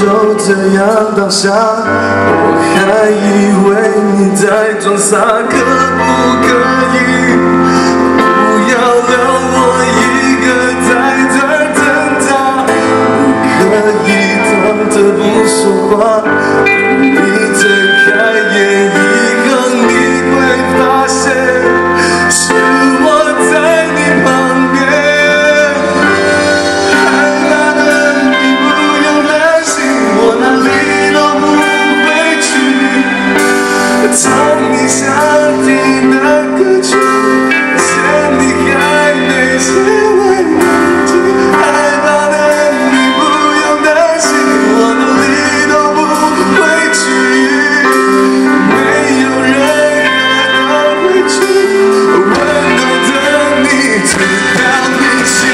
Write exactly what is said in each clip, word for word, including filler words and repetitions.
就这样倒下，我还以为你在装傻，可不可以不要留我一个在这儿挣扎？可以躺着不说话，等你睁开眼以后，你会发现是我在你旁边。 唱你想听的歌曲，嫌你还没写完日记，害怕的你不用担心，我哪里都不会去，没有任何的委屈，温暖的你只要你心。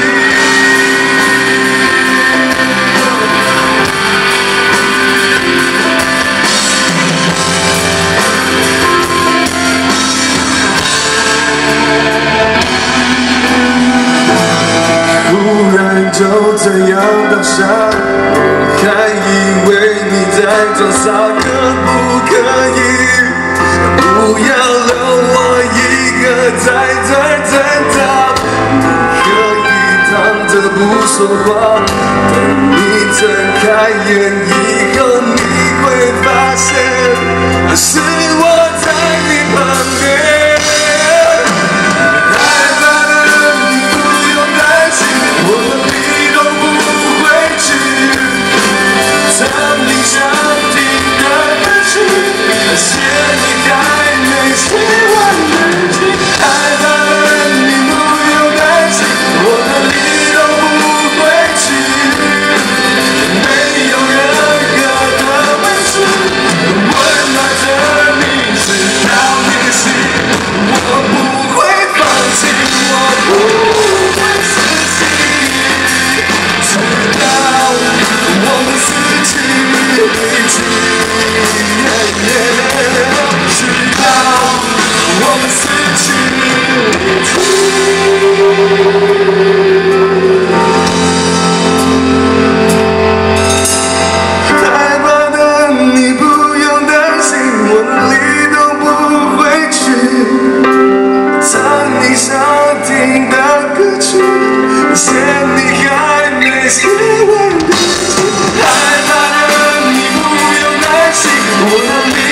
就这样倒下，我还以为你在装傻，可不可以不要留我一个在这儿挣扎？你可以躺着不说话，等你睁开眼以后，你会发现是我在你旁边。 嫌你还没写完日记，害怕的你不用担心，我哪里都不会去，没有任何的委屈，温暖着你直到你心，我不会放弃，我不会死心，直到我们死去一起。 直到我们死去一起，害怕的你不用担心，我哪里都不会去，唱你想听的歌曲，嫌你还没写完日记，害怕的你不用担心，我哪里。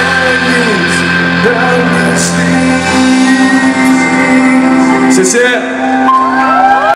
谢谢。